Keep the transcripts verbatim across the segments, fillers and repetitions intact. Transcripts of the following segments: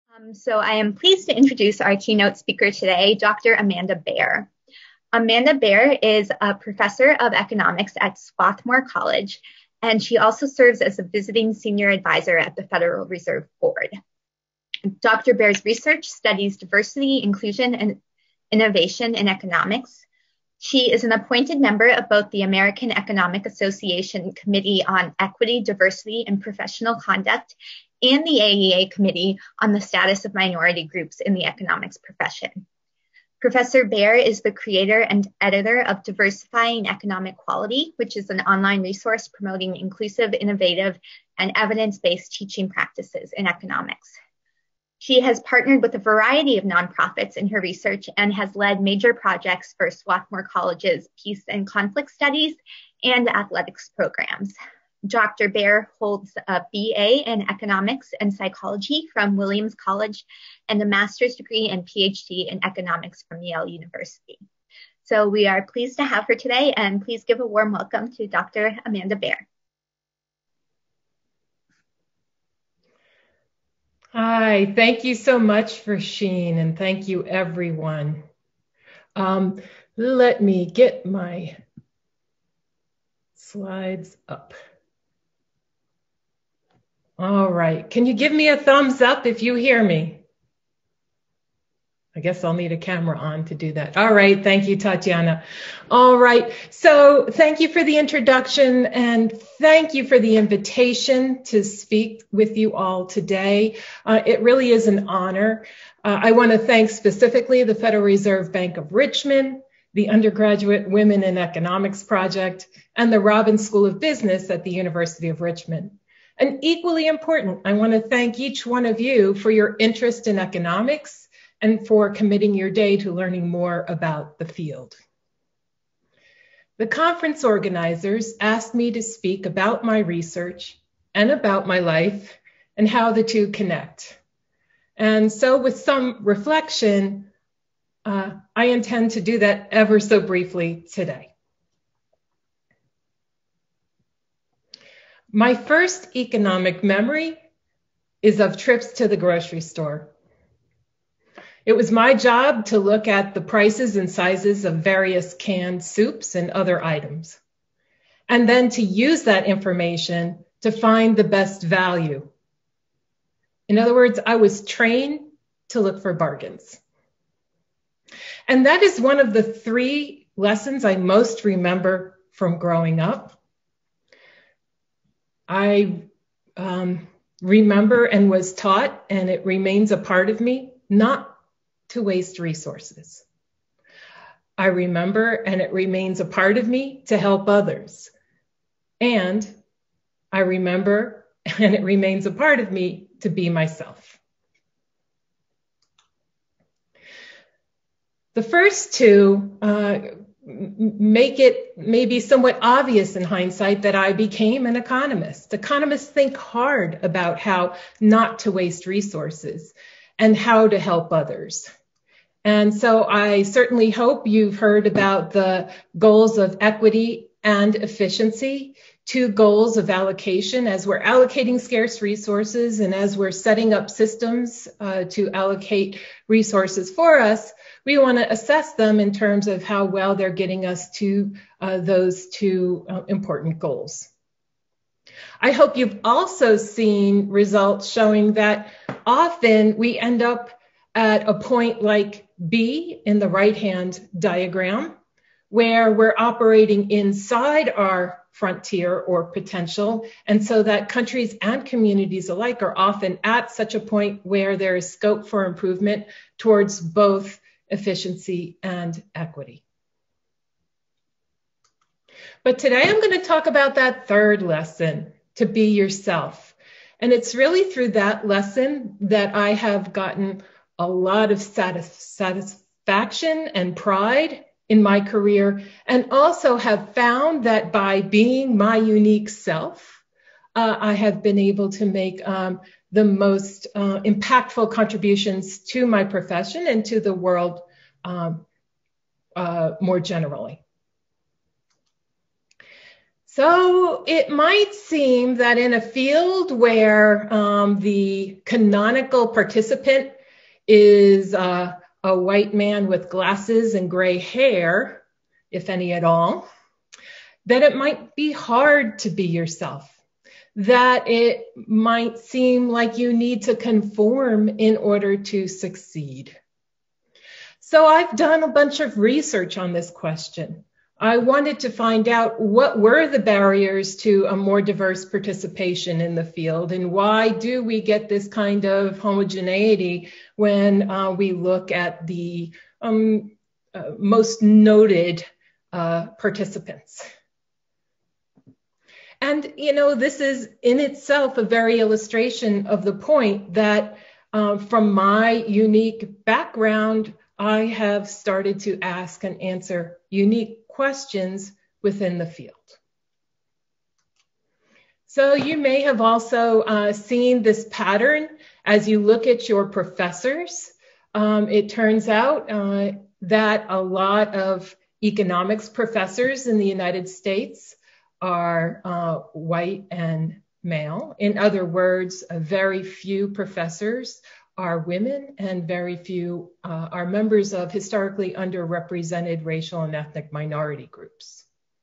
Um, so I am pleased to introduce our keynote speaker today, Doctor Amanda Baer. Amanda Baer is a professor of economics at Swarthmore College, and she also serves as a visiting senior advisor at the Federal Reserve Board. Doctor Baer's research studies diversity, inclusion, and innovation in economics. She is an appointed member of both the American Economic Association Committee on Equity, Diversity, and Professional Conduct and the A E A Committee on the Status of Minority Groups in the Economics Profession. Professor Baer is the creator and editor of Diversifying Economic Quality, which is an online resource promoting inclusive, innovative, and evidence-based teaching practices in economics. She has partnered with a variety of nonprofits in her research and has led major projects for Swarthmore College's Peace and Conflict Studies and athletics programs. Doctor Baer holds a B A in Economics and Psychology from Williams College and a master's degree and P H D in Economics from Yale University. So we are pleased to have her today, and please give a warm welcome to Doctor Amanda Baer. Hi, thank you so much for Sheen, and thank you everyone. Um, let me get my slides up. All right, can you give me a thumbs up if you hear me? I guess I'll need a camera on to do that. All right, thank you, Tatiana. All right, so thank you for the introduction and thank you for the invitation to speak with you all today. Uh, it really is an honor. Uh, I want to thank specifically the Federal Reserve Bank of Richmond, the Undergraduate Women in Economics Project, and the Robbins School of Business at the University of Richmond. And equally important, I want to thank each one of you for your interest in economics and for committing your day to learning more about the field. The conference organizers asked me to speak about my research and about my life and how the two connect. And so with some reflection, uh, I intend to do that ever so briefly today. My first economic memory is of trips to the grocery store. It was my job to look at the prices and sizes of various canned soups and other items, and then to use that information to find the best value. In other words, I was trained to look for bargains. And that is one of the three lessons I most remember from growing up. I um, remember and was taught, and it remains a part of me, not to waste resources. I remember, and it remains a part of me, to help others. And I remember, and it remains a part of me, to be myself. The first two uh, make it maybe somewhat obvious in hindsight that I became an economist. Economists think hard about how not to waste resources and how to help others. And so I certainly hope you've heard about the goals of equity and efficiency, two goals of allocation as we're allocating scarce resources and as we're setting up systems uh, to allocate resources for us. We want to assess them in terms of how well they're getting us to uh, those two uh, important goals. I hope you've also seen results showing that often we end up at a point like B in the right-hand diagram, where we're operating inside our frontier or potential, and so that countries and communities alike are often at such a point where there is scope for improvement towards both efficiency and equity. But today I'm going to talk about that third lesson, to be yourself. And it's really through that lesson that I have gotten a lot of satis- satisfaction and pride in my career, and also have found that by being my unique self, uh, I have been able to make um, the most uh, impactful contributions to my profession and to the world um, uh, more generally. So it might seem that in a field where um, the canonical participant is uh, a white man with glasses and gray hair, if any at all, that it might be hard to be yourself, that it might seem like you need to conform in order to succeed. So I've done a bunch of research on this question. I wanted to find out what were the barriers to a more diverse participation in the field, and why do we get this kind of homogeneity when uh, we look at the um, uh, most noted uh, participants. And, you know, this is in itself a very illustration of the point that uh, from my unique background, I have started to ask and answer unique questions within the field. So you may have also uh, seen this pattern as you look at your professors. Um, it turns out uh, that a lot of economics professors in the United States are uh, white and male. In other words, uh, very few professors are women, and very few uh, are members of historically underrepresented racial and ethnic minority groups.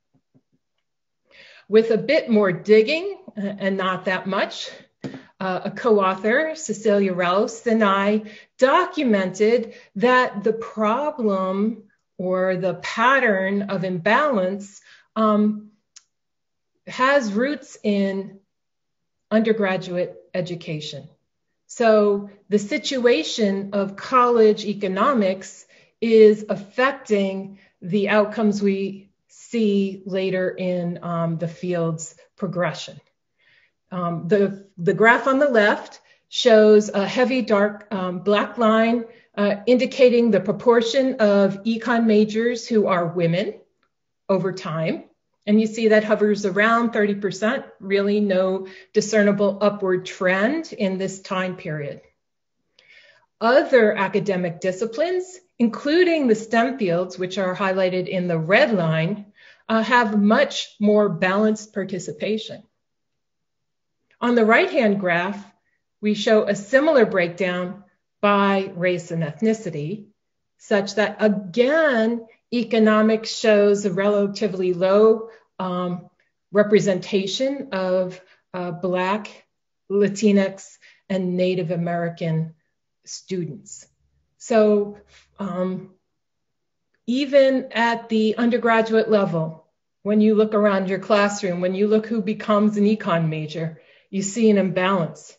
With a bit more digging, uh, and not that much, uh, a co-author, Cecilia Rouse, and I documented that the problem or the pattern of imbalance um, has roots in undergraduate education. So the situation of college economics is affecting the outcomes we see later in um, the field's progression. Um, the, the graph on the left shows a heavy dark um, black line uh, indicating the proportion of econ majors who are women over time. And you see that hovers around thirty percent, really no discernible upward trend in this time period. Other academic disciplines, including the STEM fields, which are highlighted in the red line, uh, have much more balanced participation. On the right-hand graph, we show a similar breakdown by race and ethnicity, such that, again, economics shows a relatively low um, representation of uh, Black, Latinx, and Native American students. So um, even at the undergraduate level, when you look around your classroom, when you look who becomes an econ major, you see an imbalance.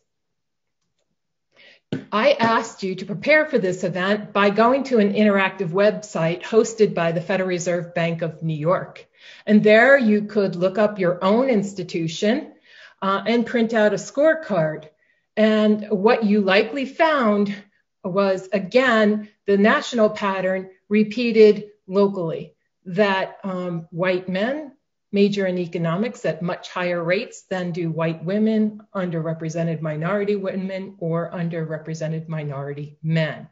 I asked you to prepare for this event by going to an interactive website hosted by the Federal Reserve Bank of New York. And there you could look up your own institution uh, and print out a scorecard. And what you likely found was, again, the national pattern repeated locally, that um, white men major in economics at much higher rates than do white women, underrepresented minority women, or underrepresented minority men.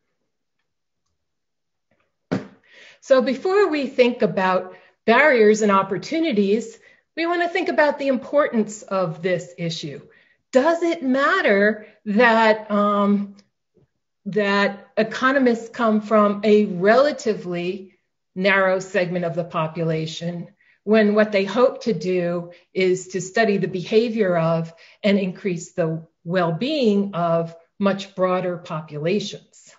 So before we think about barriers and opportunities, we want to think about the importance of this issue. Does it matter that, um, that economists come from a relatively narrow segment of the population, when what they hope to do is to study the behavior of and increase the well-being of much broader populations?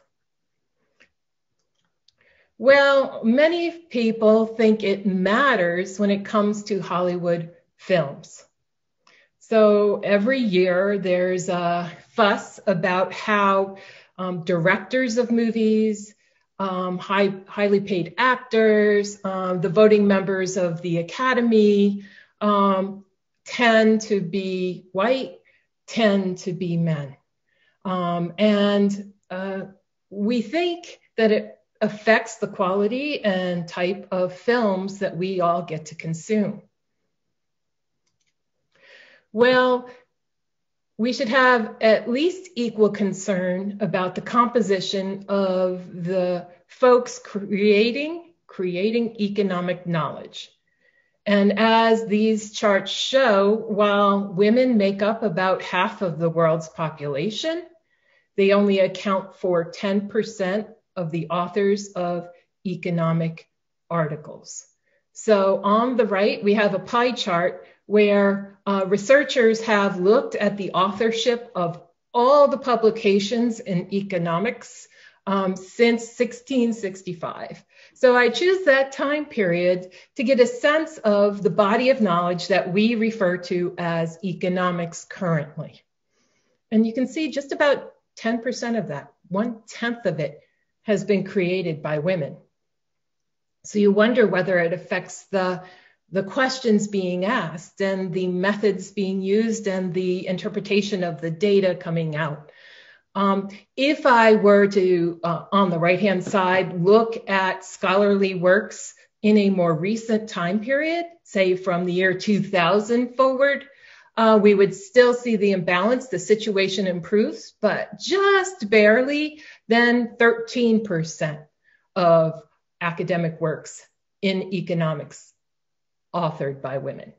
Well, many people think it matters when it comes to Hollywood films. So every year there's a fuss about how um, directors of movies, Um, high, highly paid actors, um, the voting members of the Academy um, tend to be white, tend to be men. Um, and uh, we think that it affects the quality and type of films that we all get to consume. Well, we should have at least equal concern about the composition of the folks creating, creating economic knowledge. And as these charts show, while women make up about half of the world's population, they only account for ten percent of the authors of economic articles. So on the right, we have a pie chart where uh, researchers have looked at the authorship of all the publications in economics um, since sixteen sixty-five. So I choose that time period to get a sense of the body of knowledge that we refer to as economics currently. And you can see just about ten percent of that, one tenth of it, has been created by women. So you wonder whether it affects the, the questions being asked and the methods being used and the interpretation of the data coming out. Um, if I were to, uh, on the right-hand side, look at scholarly works in a more recent time period, say from the year two thousand forward, uh, we would still see the imbalance. The situation improves, but just barely, then thirteen percent of academic works in economics authored by women.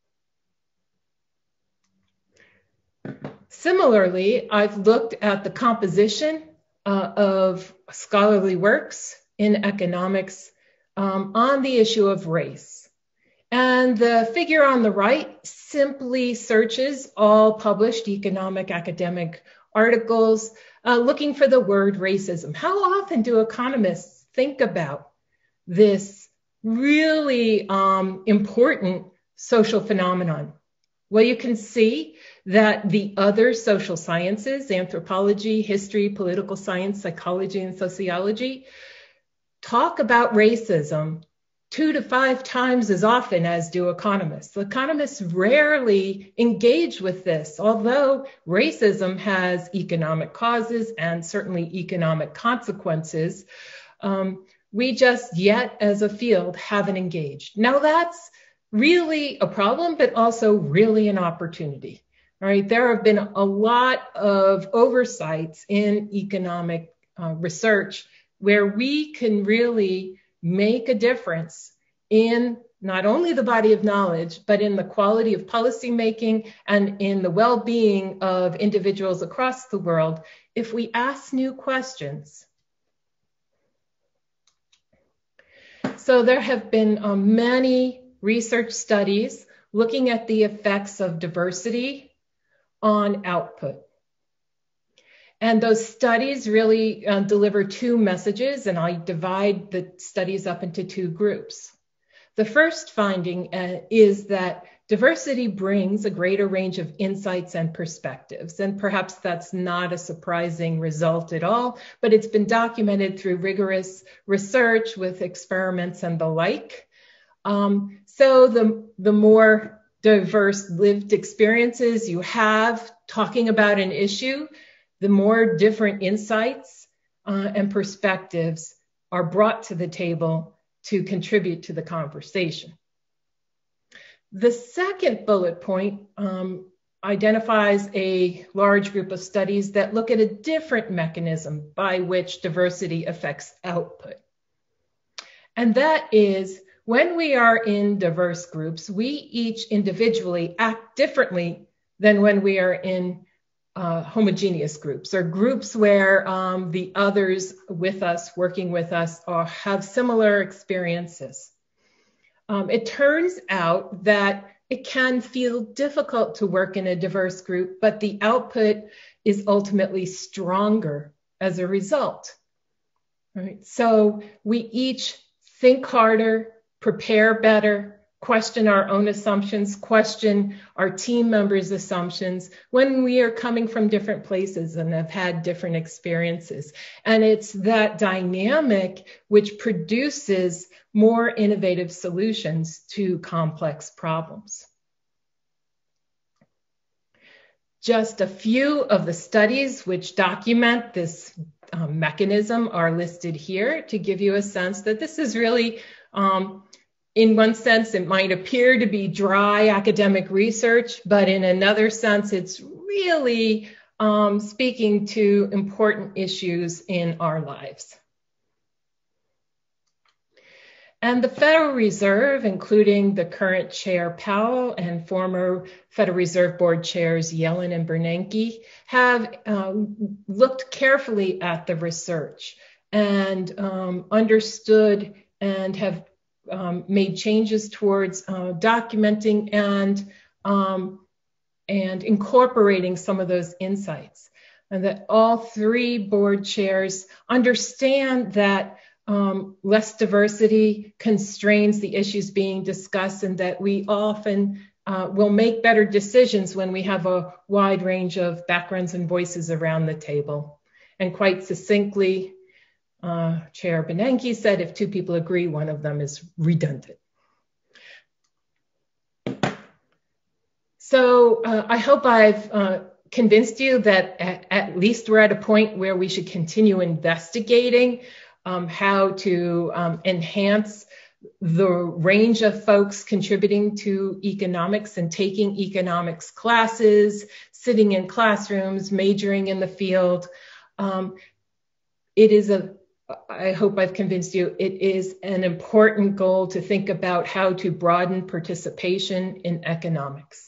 Similarly, I've looked at the composition uh, of scholarly works in economics um, on the issue of race. And the figure on the right simply searches all published economic academic articles uh, looking for the word racism. How often do economists think about this really um, important social phenomenon? Well, you can see that the other social sciences, anthropology, history, political science, psychology, and sociology, talk about racism two to five times as often as do economists. Economists rarely engage with this, although racism has economic causes and certainly economic consequences. Um, we just yet as a field haven't engaged. Now that's really a problem, but also really an opportunity. All right, there have been a lot of oversights in economic uh, research where we can really make a difference in not only the body of knowledge, but in the quality of policymaking and in the well-being of individuals across the world if we ask new questions. So there have been uh, many research studies looking at the effects of diversity on output. And those studies really uh, deliver two messages, and I divide the studies up into two groups. The first finding uh, is that diversity brings a greater range of insights and perspectives, and perhaps that's not a surprising result at all, but it's been documented through rigorous research with experiments and the like. Um, so the, the more diverse lived experiences you have talking about an issue, the more different insights uh, and perspectives are brought to the table to contribute to the conversation. The second bullet point um, identifies a large group of studies that look at a different mechanism by which diversity affects output. And that is, when we are in diverse groups, we each individually act differently than when we are in uh, homogeneous groups, or groups where um, the others with us, working with us, or have similar experiences. Um, it turns out that it can feel difficult to work in a diverse group, but the output is ultimately stronger as a result. Right? So we each think harder, prepare better, question our own assumptions, question our team members' assumptions when we are coming from different places and have had different experiences. And it's that dynamic which produces more innovative solutions to complex problems. Just a few of the studies which document this um, mechanism are listed here to give you a sense that this is really um, in one sense, it might appear to be dry academic research, but in another sense, it's really um, speaking to important issues in our lives. And the Federal Reserve, including the current chair Powell and former Federal Reserve Board chairs Yellen and Bernanke, have uh, looked carefully at the research and um, understood and have um, made changes towards uh, documenting and, um, and incorporating some of those insights. And that all three board chairs understand that Um, less diversity constrains the issues being discussed, and that we often uh, will make better decisions when we have a wide range of backgrounds and voices around the table. And quite succinctly, uh, Chair Bernanke said, if two people agree, one of them is redundant. So uh, I hope I've uh, convinced you that at, at least we're at a point where we should continue investigating Um, how to um, enhance the range of folks contributing to economics and taking economics classes, sitting in classrooms, majoring in the field. Um, it is a, I hope I've convinced you, it is an important goal to think about how to broaden participation in economics.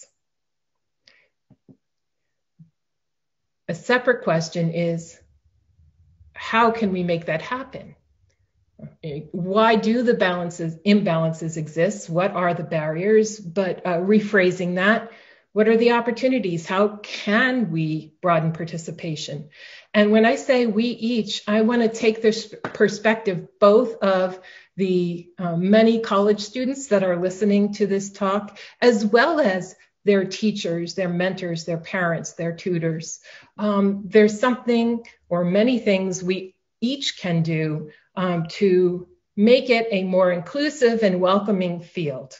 A separate question is, how can we make that happen? Why do the balances, imbalances exist? What are the barriers? But uh, rephrasing that, what are the opportunities? How can we broaden participation? And when I say we each, I want to take this perspective both of the uh, many college students that are listening to this talk, as well as their teachers, their mentors, their parents, their tutors. Um, there's something or many things we each can do um, to make it a more inclusive and welcoming field.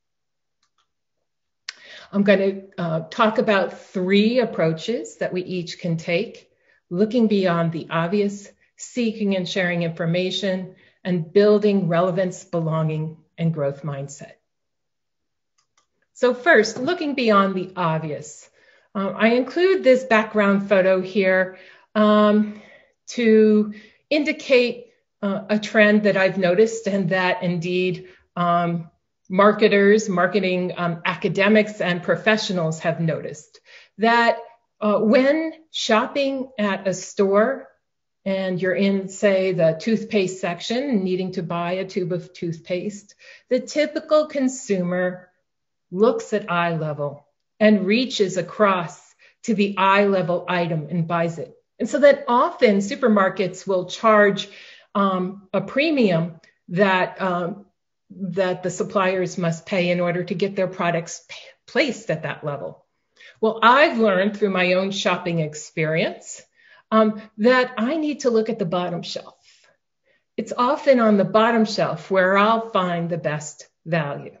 I'm going to uh, talk about three approaches that we each can take: looking beyond the obvious, seeking and sharing information, and building relevance, belonging, and growth mindset. So first, looking beyond the obvious. Uh, I include this background photo here um, to indicate uh, a trend that I've noticed, and that indeed um, marketers, marketing um, academics and professionals have noticed, that uh, when shopping at a store and you're in, say, the toothpaste section, needing to buy a tube of toothpaste, the typical consumer looks at eye level and reaches across to the eye level item and buys it. And so that often supermarkets will charge um, a premium that, um, that the suppliers must pay in order to get their products placed at that level. Well, I've learned through my own shopping experience um, that I need to look at the bottom shelf. It's often on the bottom shelf where I'll find the best value.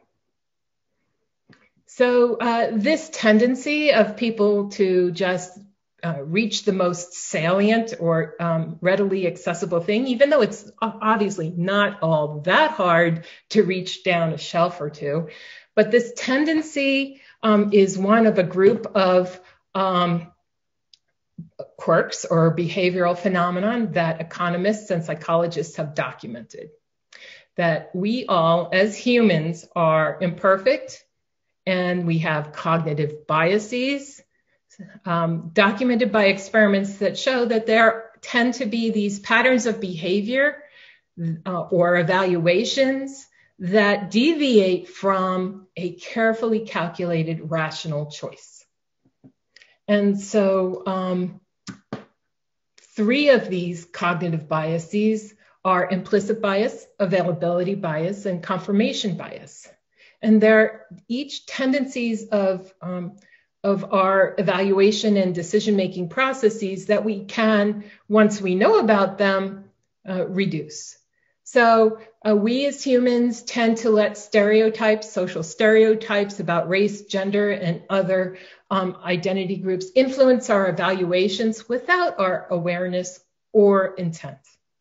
So uh, this tendency of people to just uh, reach the most salient or um, readily accessible thing, even though it's obviously not all that hard to reach down a shelf or two, but this tendency um, is one of a group of um, quirks or behavioral phenomenon that economists and psychologists have documented. That we all, as humans, are imperfect, and we have cognitive biases, um, documented by experiments that show that there tend to be these patterns of behavior uh, or evaluations that deviate from a carefully calculated rational choice. And so um, three of these cognitive biases are implicit bias, availability bias, and confirmation bias. And they're each tendencies of, um, of our evaluation and decision-making processes that we can, once we know about them, uh, reduce. So uh, we as humans tend to let stereotypes, social stereotypes about race, gender, and other um, identity groups influence our evaluations without our awareness or intent.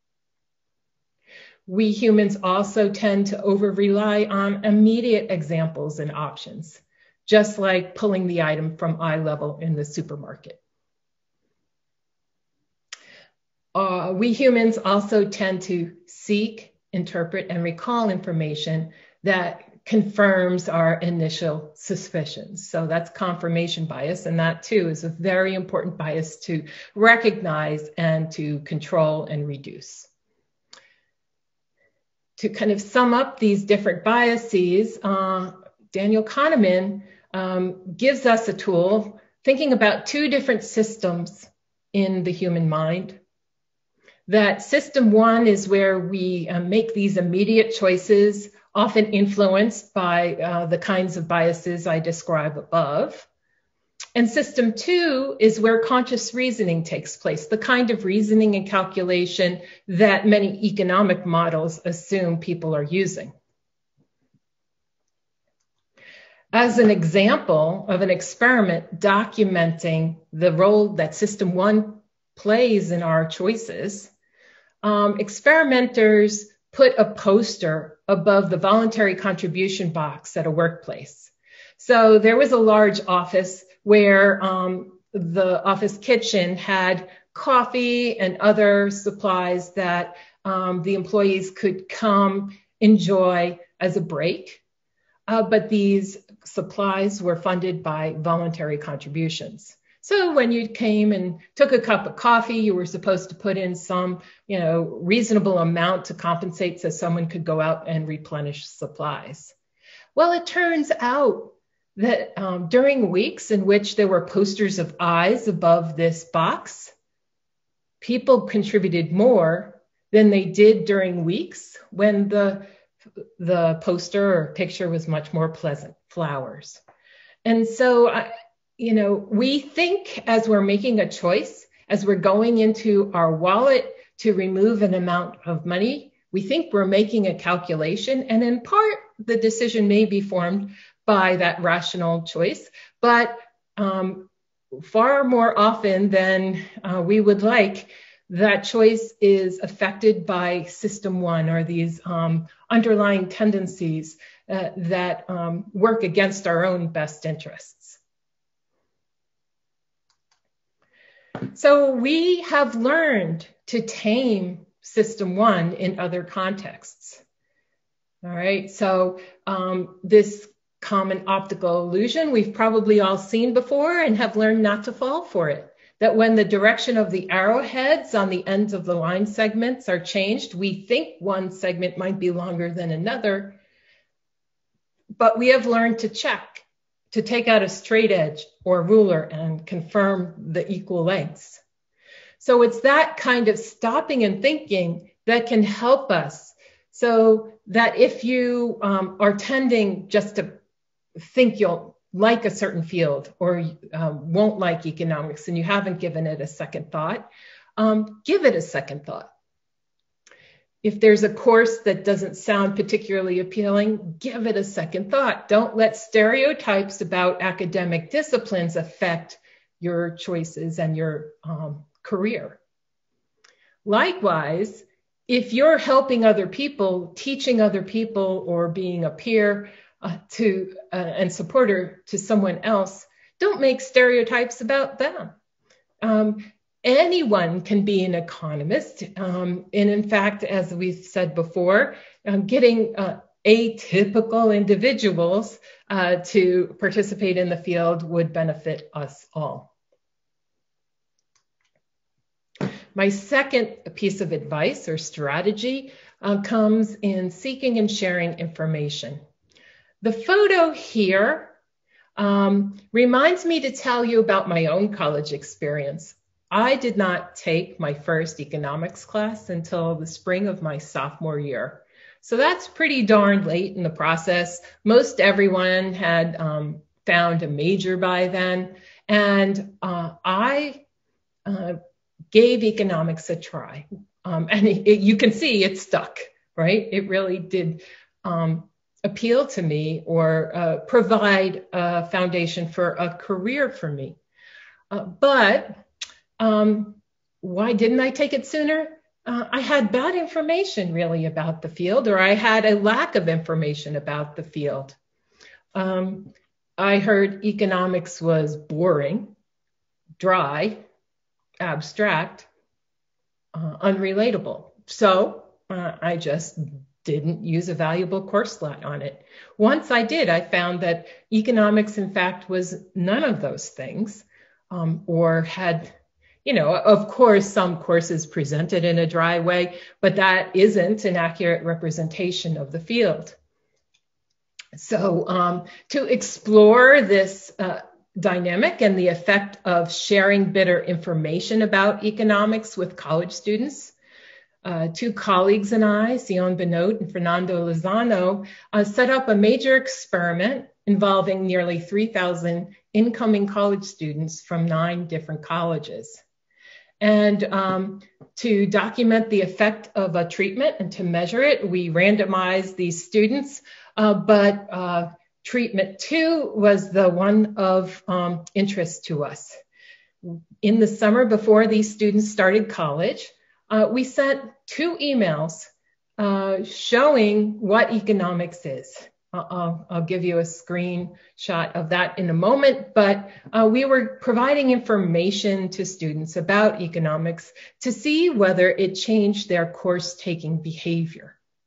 We humans also tend to over-rely on immediate examples and options, just like pulling the item from eye level in the supermarket. Uh, we humans also tend to seek interpret, and recall information that confirms our initial suspicions. So that's confirmation bias, and that too is a very important bias to recognize and to control and reduce. To kind of sum up these different biases, uh, Daniel Kahneman um, gives us a tool thinking about two different systems in the human mind. That system one is where we uh, make these immediate choices, often influenced by uh, the kinds of biases I describe above. And system two is where conscious reasoning takes place, the kind of reasoning and calculation that many economic models assume people are using. As an example of an experiment documenting the role that system one plays in our choices, um, experimenters put a poster above the voluntary contribution box at a workplace. So there was a large office where um, the office kitchen had coffee and other supplies that um, the employees could come enjoy as a break. Uh, but these supplies were funded by voluntary contributions. So when you came and took a cup of coffee, you were supposed to put in some, you know, reasonable amount to compensate so someone could go out and replenish supplies. Well, it turns out that um, during weeks in which there were posters of eyes above this box, people contributed more than they did during weeks when the, the poster or picture was much more pleasant, flowers. And so, I, you know, we think as we're making a choice, as we're going into our wallet to remove an amount of money, we think we're making a calculation, and in part, the decision may be formed by that rational choice, but um, far more often than uh, we would like, that choice is affected by system one, or these um, underlying tendencies uh, that um, work against our own best interests. So we have learned to tame system one in other contexts. All right, so um, this common optical illusion we've probably all seen before and have learned not to fall for it. That when the direction of the arrowheads on the ends of the line segments are changed, we think one segment might be longer than another, but we have learned to check, to take out a straight edge or ruler and confirm the equal lengths. So it's that kind of stopping and thinking that can help us, so that if you um, are tending just to think you'll like a certain field or um, won't like economics and you haven't given it a second thought, um, give it a second thought. If there's a course that doesn't sound particularly appealing, give it a second thought. Don't let stereotypes about academic disciplines affect your choices and your um, career. Likewise, if you're helping other people, teaching other people, or being a peer uh, to uh, and supporter to someone else, don't make stereotypes about them. Um, anyone can be an economist. Um, and in fact, as we've said before, um, getting uh, atypical individuals uh, to participate in the field would benefit us all. My second piece of advice or strategy uh, comes in seeking and sharing information. The photo here um, reminds me to tell you about my own college experience. I did not take my first economics class until the spring of my sophomore year. So that's pretty darn late in the process. Most everyone had um, found a major by then. And uh, I uh, gave economics a try. Um, and it, it, you can see it stuck, right? It really did um, appeal to me or uh, provide a foundation for a career for me. Uh, but um, why didn't I take it sooner? Uh, I had bad information really about the field, or I had a lack of information about the field. Um, I heard economics was boring, dry, abstract, uh, unrelatable. So uh, I just didn't use a valuable course slot on it. Once I did, I found that economics, in fact, was none of those things, um, or had, you know, of course, some courses presented in a dry way, but that isn't an accurate representation of the field. So um, to explore this uh, dynamic and the effect of sharing better information about economics with college students, Uh, two colleagues and I, Sion Benot and Fernando Lozano, uh, set up a major experiment involving nearly three thousand incoming college students from nine different colleges. And um, to document the effect of a treatment and to measure it, we randomized these students, uh, but uh, treatment two was the one of um, interest to us. In the summer before these students started college, Uh, we sent two emails uh, showing what economics is. Uh, I'll, I'll give you a screenshot of that in a moment, but uh, we were providing information to students about economics to see whether it changed their course-taking behavior.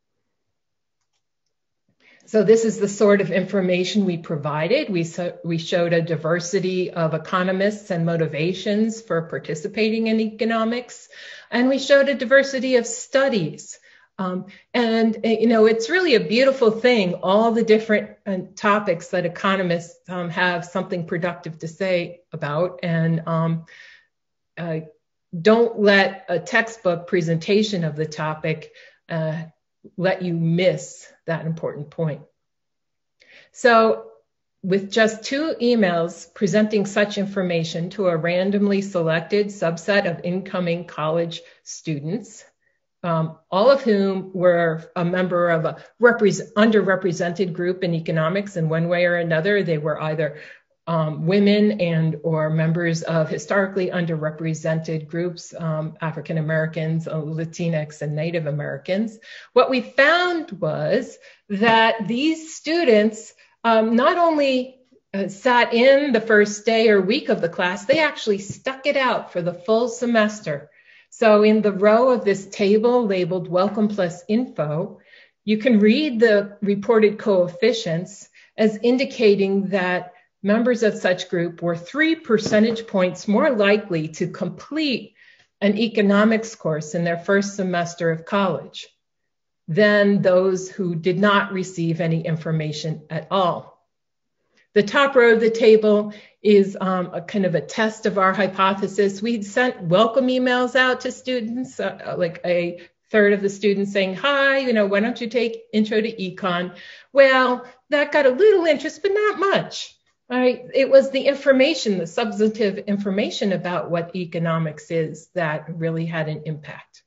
So this is the sort of information we provided. We, so, we showed a diversity of economists and motivations for participating in economics. And we showed a diversity of studies. Um, and, you know, it's really a beautiful thing, all the different uh, topics that economists um, have something productive to say about. And um, uh, don't let a textbook presentation of the topic uh, let you miss that important point. So with just two emails presenting such information to a randomly selected subset of incoming college students, um, all of whom were a member of a repre- underrepresented group in economics in one way or another. They were either um, women and or members of historically underrepresented groups, um, African Americans, uh, Latinx, and Native Americans. What we found was that these students um, not only uh, sat in the first day or week of the class, they actually stuck it out for the full semester. So in the row of this table labeled Welcome Plus Info, you can read the reported coefficients as indicating that members of such group were three percentage points more likely to complete an economics course in their first semester of college than those who did not receive any information at all. The top row of the table is um, a kind of a test of our hypothesis. We'd sent welcome emails out to students, uh, like a third of the students saying, hi, you know, why don't you take intro to econ? Well, that got a little interest, but not much. Right? It was the information, the substantive information about what economics is that really had an impact.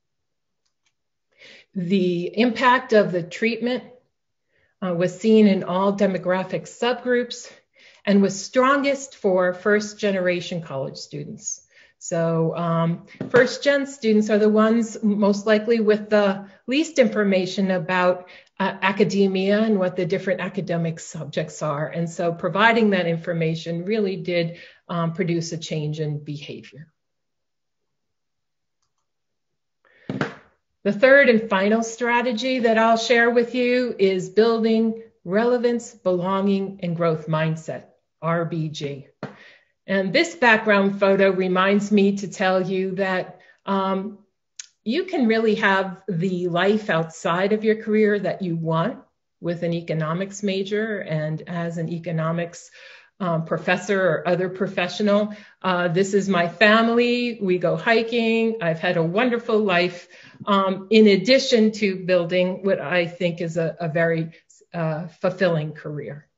The impact of the treatment uh, was seen in all demographic subgroups and was strongest for first generation college students. So um, first gen students are the ones most likely with the least information about uh, academia and what the different academic subjects are. And so providing that information really did um, produce a change in behavior. The third and final strategy that I'll share with you is building relevance, belonging, and growth mindset, R B G. And this background photo reminds me to tell you that um, you can really have the life outside of your career that you want with an economics major and as an economics um, professor or other professional. Uh, this is my family. We go hiking. I've had a wonderful life um, in addition to building what I think is a, a very uh, fulfilling career.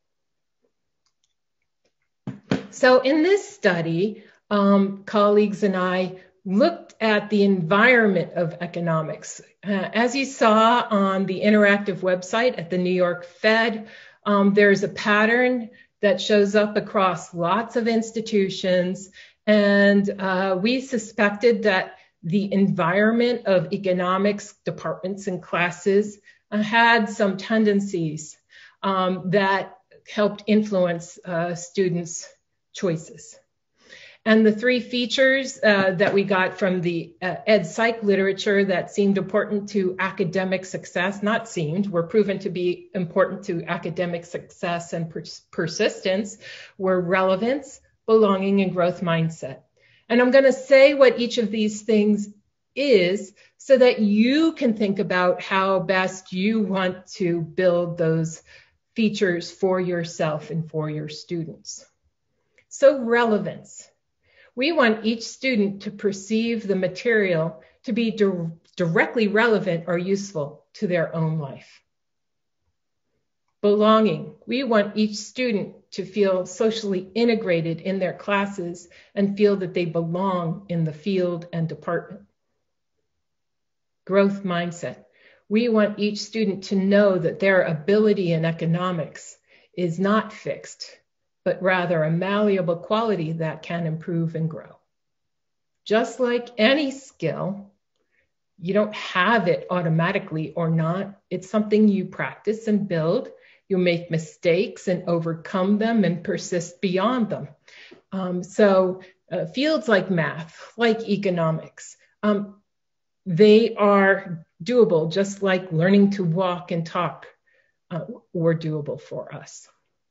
So in this study, um, colleagues and I looked at the environment of economics. Uh, as you saw on the interactive website at the New York Fed, um, there's a pattern that shows up across lots of institutions. And uh, we suspected that the environment of economics departments and classes uh, had some tendencies um, that helped influence uh, students' choices. And the three features uh, that we got from the uh, ed psych literature that seemed important to academic success, not seemed, were proven to be important to academic success and pers persistence, were relevance, belonging, and growth mindset. And I'm going to say what each of these things is so that you can think about how best you want to build those features for yourself and for your students. So relevance. We want each student to perceive the material to be di directly relevant or useful to their own life. Belonging. We want each student to feel socially integrated in their classes and feel that they belong in the field and department. Growth mindset. We want each student to know that their ability in economics is not fixed, but rather a malleable quality that can improve and grow. Just like any skill, you don't have it automatically or not. It's something you practice and build. You make mistakes and overcome them and persist beyond them. Um, so uh, fields like math, like economics, um, they are doable, just like learning to walk and talk uh, were doable for us.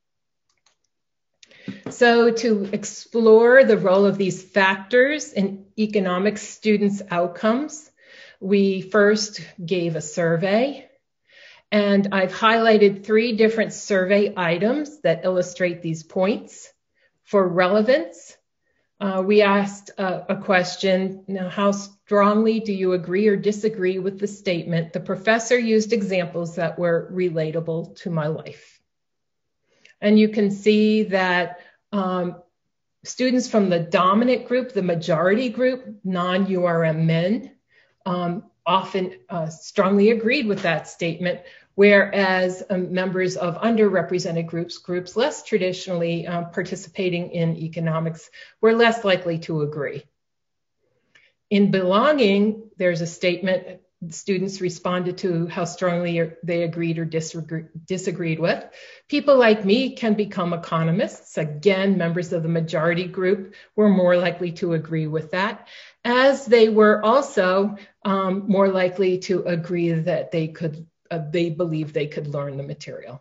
So to explore the role of these factors in economics students' outcomes, we first gave a survey, and I've highlighted three different survey items that illustrate these points. For relevance, uh, we asked uh, a question, now, how strongly do you agree or disagree with the statement, the professor used examples that were relatable to my life? And you can see that um, students from the dominant group, the majority group, non-U R M men, um, often uh, strongly agreed with that statement, whereas um, members of underrepresented groups, groups less traditionally uh, participating in economics, were less likely to agree. In belonging, there's a statement students responded to how strongly they agreed or disagreed with. People like me can become economists. Again, members of the majority group were more likely to agree with that, as they were also um, more likely to agree that they could, uh, they believed they could learn the material.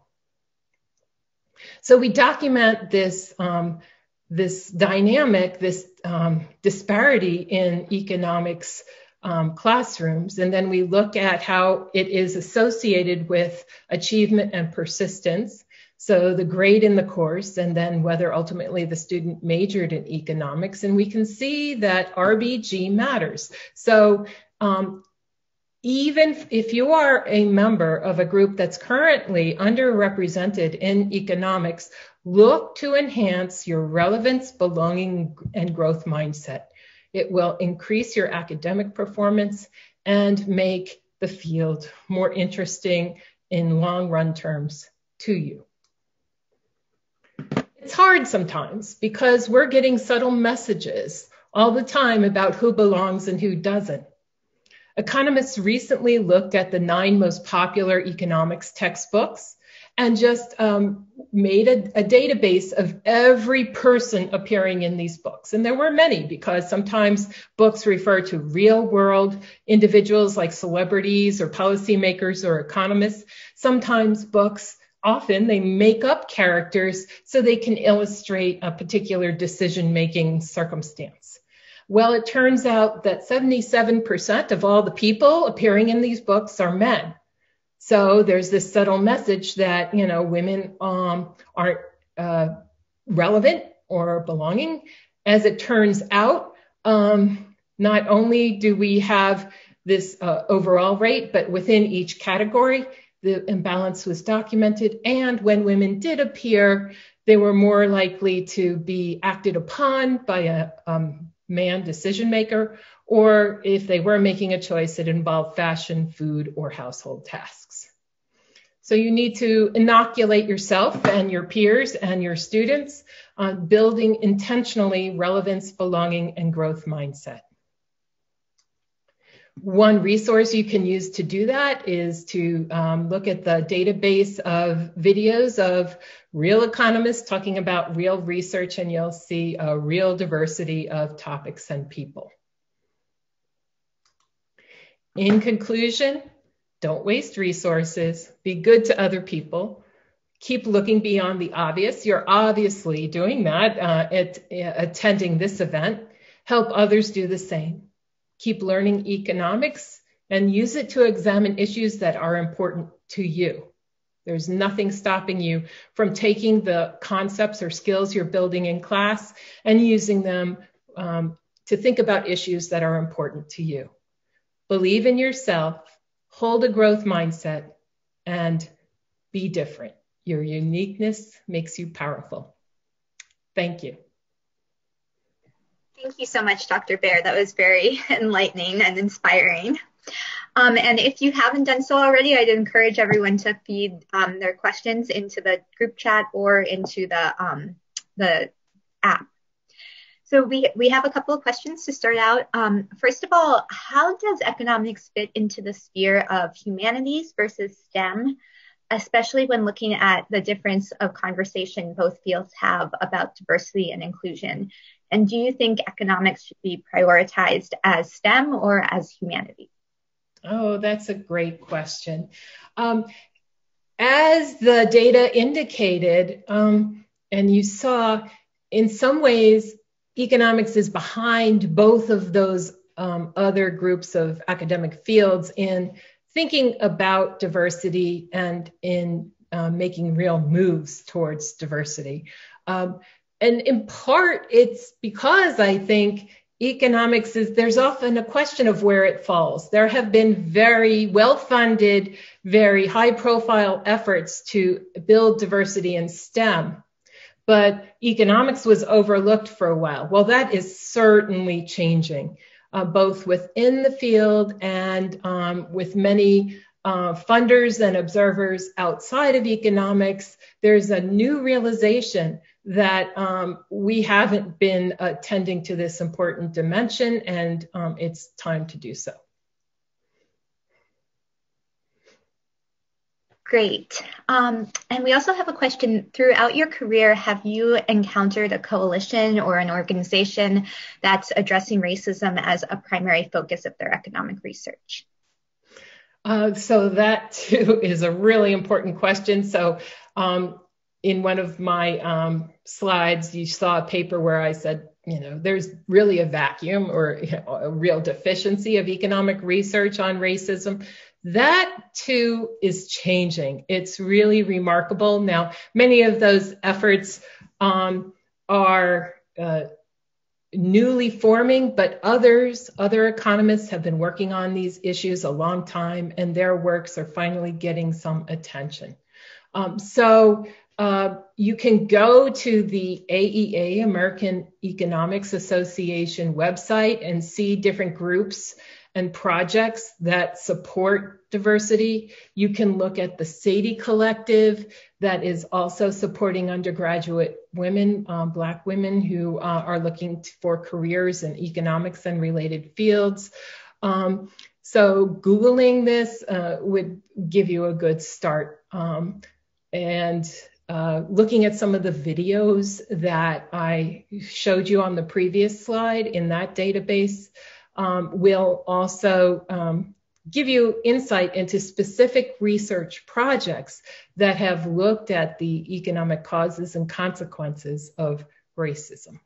So we document this um, this dynamic, this um, disparity in economics um, classrooms, and then we look at how it is associated with achievement and persistence. So the grade in the course, and then whether ultimately the student majored in economics, and we can see that R B G matters. So um, even if you are a member of a group that's currently underrepresented in economics, look to enhance your relevance, belonging, and growth mindset. It will increase your academic performance and make the field more interesting in long-run terms to you. It's hard sometimes because we're getting subtle messages all the time about who belongs and who doesn't. Economists recently looked at the nine most popular economics textbooks and just um, made a, a database of every person appearing in these books. And there were many, because sometimes books refer to real world individuals like celebrities or policymakers or economists. Sometimes books, often they make up characters so they can illustrate a particular decision-making circumstance. Well, it turns out that seventy-seven percent of all the people appearing in these books are men. So there's this subtle message that, you know, women um, aren't uh, relevant or belonging. As it turns out, um, not only do we have this uh, overall rate, but within each category, the imbalance was documented. And when women did appear, they were more likely to be acted upon by a um, man decision maker, or if they were making a choice, it involved fashion, food, or household tasks. So you need to inoculate yourself and your peers and your students on building intentionally relevance, belonging, and growth mindset. one resource you can use to do that is to um, look at the database of videos of real economists talking about real research, and you'll see a real diversity of topics and people. In conclusion, don't waste resources, be good to other people, keep looking beyond the obvious. You're obviously doing that uh, at uh, attending this event. Help others do the same. Keep learning economics and use it to examine issues that are important to you. There's nothing stopping you from taking the concepts or skills you're building in class and using them um, to think about issues that are important to you. Believe in yourself, hold a growth mindset, and be different. Your uniqueness makes you powerful. Thank you. Thank you so much, Doctor Baer. That was very enlightening and inspiring. Um, and if you haven't done so already, I'd encourage everyone to feed um, their questions into the group chat or into the, um, the app. So we, we have a couple of questions to start out. Um, first of all, how does economics fit into the sphere of humanities versus STEM, especially when looking at the difference of conversation both fields have about diversity and inclusion? And do you think economics should be prioritized as STEM or as humanities? Oh, that's a great question. Um, as the data indicated, um, and you saw, in some ways, economics is behind both of those um, other groups of academic fields in thinking about diversity and in uh, making real moves towards diversity. Um, And in part, it's because I think economics is, there's often a question of where it falls. There have been very well-funded, very high-profile efforts to build diversity in STEM, but economics was overlooked for a while. Well, that is certainly changing, uh, both within the field and um, with many uh, funders and observers outside of economics. There's a new realization that um, we haven't been attending to this important dimension, and um, it's time to do so. Great. Um, and we also have a question. Throughout your career, have you encountered a coalition or an organization that's addressing racism as a primary focus of their economic research? Uh, so that too is a really important question. So um, in one of my um, slides, you saw a paper where I said, you know, there's really a vacuum or you know, a real deficiency of economic research on racism. That too is changing. It's really remarkable. Now, many of those efforts um, are uh, newly forming, but others, other economists have been working on these issues a long time, and their works are finally getting some attention. Um, so uh, you can go to the A E A, American Economics Association website, and see different groups and projects that support diversity. You can look at the Sadie Collective that is also supporting undergraduate women, um, Black women who uh, are looking for careers in economics and related fields. Um, so Googling this uh, would give you a good start. Um, and uh, looking at some of the videos that I showed you on the previous slide in that database, Um, will also um, give you insight into specific research projects that have looked at the economic causes and consequences of racism.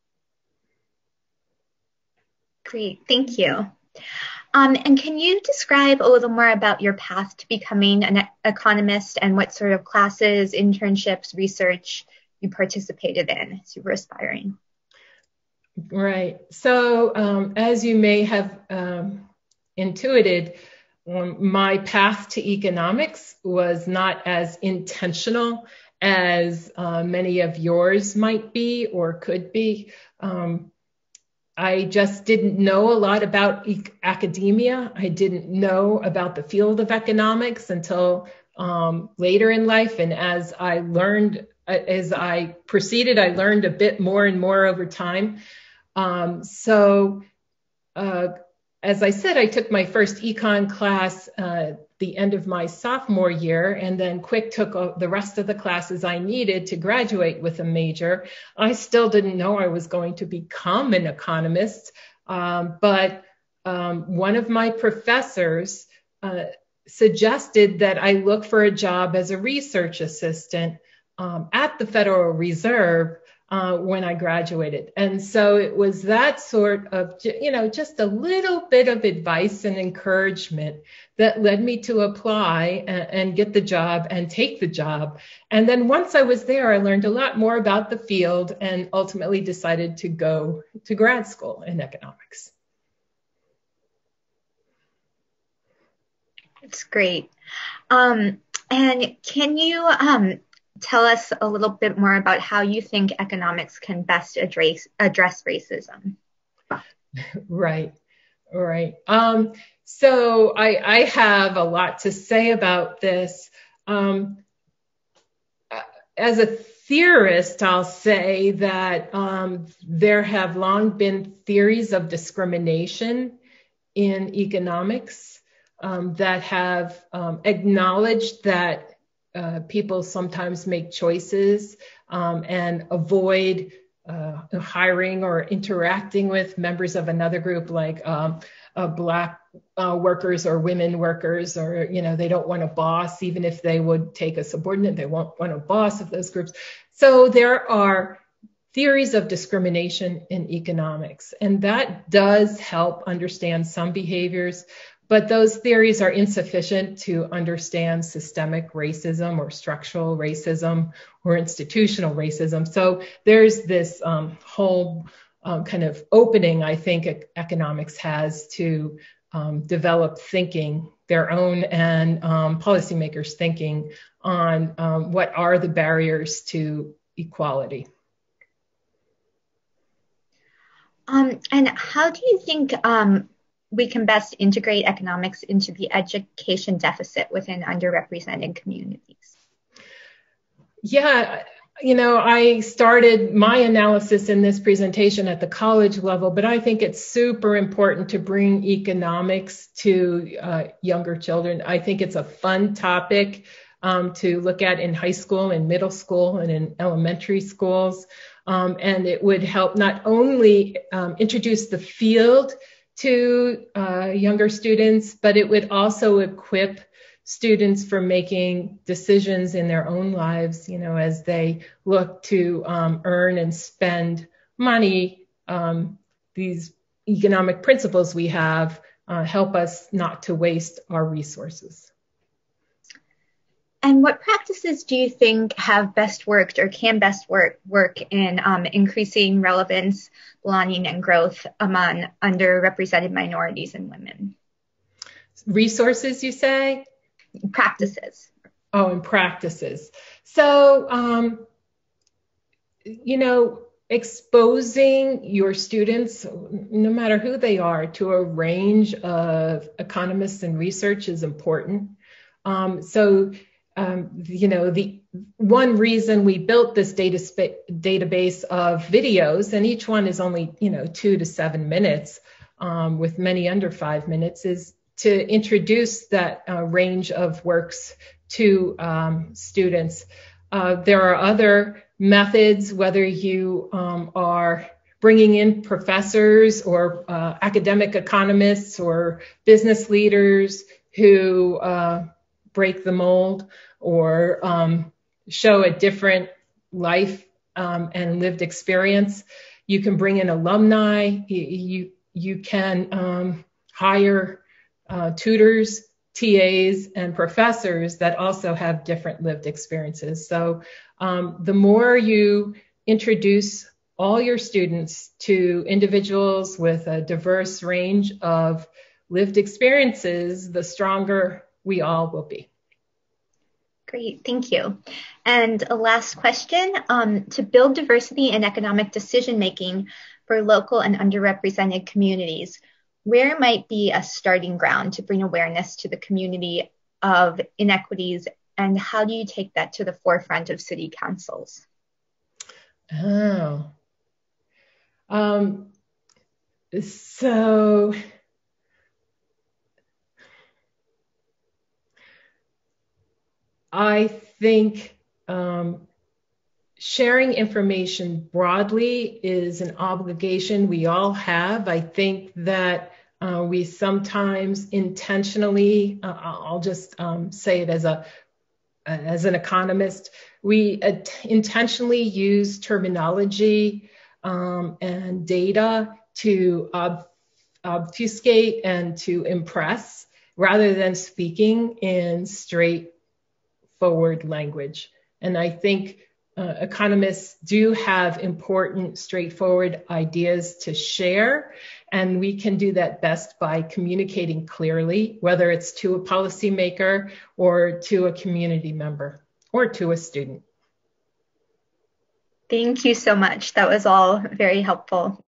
Great, thank you. Um, and can you describe a little more about your path to becoming an economist and what sort of classes, internships, research you participated in as you were aspiring? Right. So um, as you may have um, intuited, um, my path to economics was not as intentional as uh, many of yours might be or could be. Um, I just didn't know a lot about e- academia. I didn't know about the field of economics until um, later in life. And as I learned, as I proceeded, I learned a bit more and more over time. Um, so uh, as I said, I took my first econ class uh, the end of my sophomore year, and then quick took uh, the rest of the classes I needed to graduate with a major. I still didn't know I was going to become an economist, um, but um, one of my professors uh, suggested that I look for a job as a research assistant um, at the Federal Reserve uh, when I graduated. And so it was that sort of, you know, just a little bit of advice and encouragement that led me to apply and, and get the job and take the job. And then once I was there, I learned a lot more about the field and ultimately decided to go to grad school in economics. That's great. Um, and can you um, tell us a little bit more about how you think economics can best address, address racism? Right, right. Um, so I, I have a lot to say about this. Um, as a theorist, I'll say that um, there have long been theories of discrimination in economics um, that have um, acknowledged that uh, people sometimes make choices um, and avoid uh, hiring or interacting with members of another group, like um, uh, Black uh, workers or women workers, or, you know, they don't want a boss, even if they would take a subordinate, they won't want a boss of those groups. So there are theories of discrimination in economics, and that does help understand some behaviors, but those theories are insufficient to understand systemic racism or structural racism or institutional racism. So there's this um, whole um, kind of opening, I think, economics has to um, develop thinking, their own and um, policymakers thinking on um, what are the barriers to equality. Um, and how do you think um, we can best integrate economics into the education deficit within underrepresented communities? Yeah, you know, I started my analysis in this presentation at the college level, but I think it's super important to bring economics to uh, younger children. I think it's a fun topic um, to look at in high school, in middle school, and in elementary schools. Um, and it would help not only um, introduce the field to uh, younger students, but it would also equip students for making decisions in their own lives, you know, as they look to um, earn and spend money. Um, these economic principles we have uh, help us not to waste our resources. And what practices do you think have best worked or can best work work in um, increasing relevance, belonging, and growth among underrepresented minorities and women? Resources, you say? Practices. Oh, and practices. So, um, you know, exposing your students, no matter who they are, to a range of economists and research is important. Um, so, um, you know, the one reason we built this data database of videos, and each one is only, you know, two to seven minutes, um, with many under five minutes, is to introduce that uh, range of works to um, students. Uh, there are other methods, whether you um, are bringing in professors or uh, academic economists or business leaders who uh, break the mold or um, show a different life um, and lived experience. You can bring in alumni. You, you, you can um, hire Uh, tutors, T As, and professors that also have different lived experiences. So um, the more you introduce all your students to individuals with a diverse range of lived experiences, the stronger we all will be. Great, thank you. And a last question, um, to build diversity in economic decision-making for local and underrepresented communities, where might be a starting ground to bring awareness to the community of inequities, and how do you take that to the forefront of city councils? Oh, um, so I think um, sharing information broadly is an obligation we all have. I think that uh, we sometimes intentionally, uh, I'll just um, say it as a as an economist, we uh, intentionally use terminology um, and data to ob- obfuscate and to impress rather than speaking in straightforward language. And I think uh, economists do have important, straightforward ideas to share, and we can do that best by communicating clearly, whether it's to a policymaker or to a community member or to a student. Thank you so much. That was all very helpful.